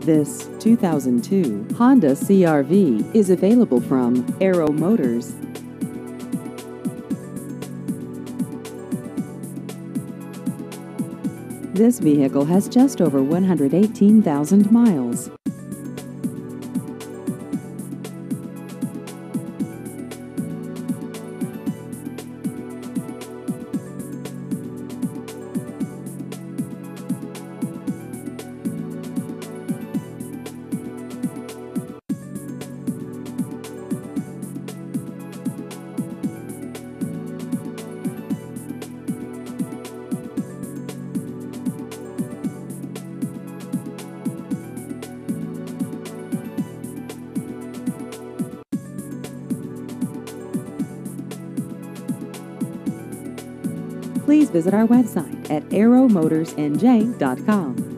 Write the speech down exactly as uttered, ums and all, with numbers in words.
This two thousand two Honda C R V is available from Aero Motors. This vehicle has just over one hundred eighteen thousand miles. Please visit our website at aero motors n j dot com.